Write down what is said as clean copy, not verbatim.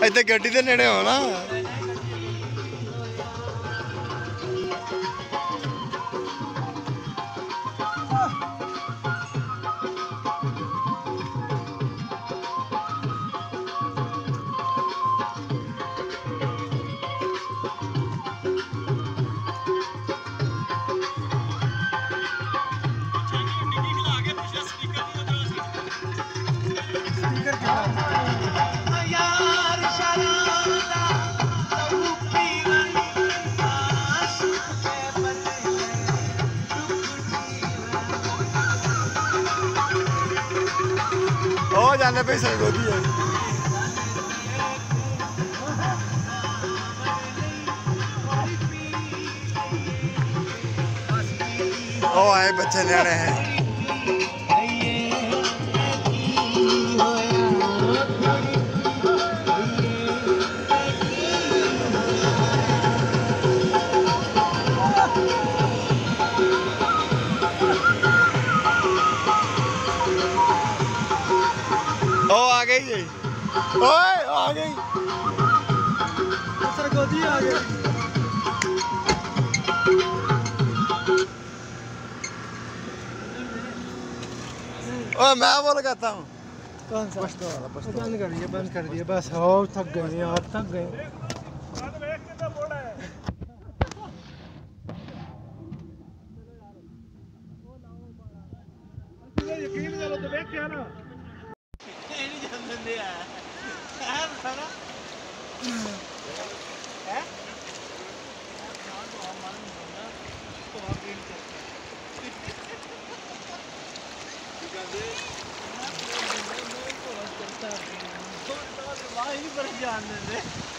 ਇੱਥੇ ਗੱਡੀ ਦੇ ਨੇੜੇ ਹੋ ਨਾ। ओ जाने पे सरगोदी है। ओ आए बच्चे न्याणे हैं। ओ आ गई जी। ओए आ गई सरगोदी आ गई। ओ मैं बोल कहता हूँ कौन सा बंद कर दिया बस। हो थक गए यार, थक गए। यकीन चलो तो देख क्या ना जान दे